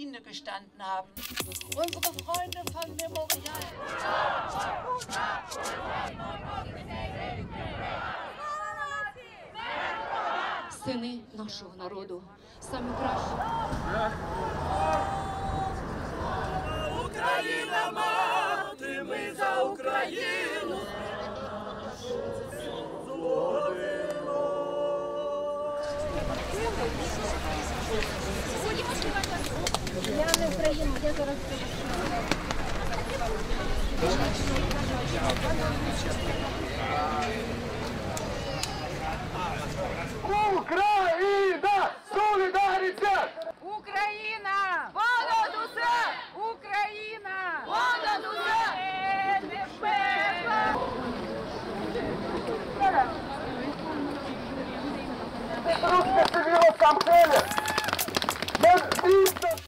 Ruine gestanden haben. Unsere Freunde von Memorial. Сини нашого народу, самі кращі. Україна, мати, ми за Україну. Я не Україна, я зараз Україна! Солідарність! Україна! Понад усе! Україна! Понад усе! Небезпека! Русська цивілна сам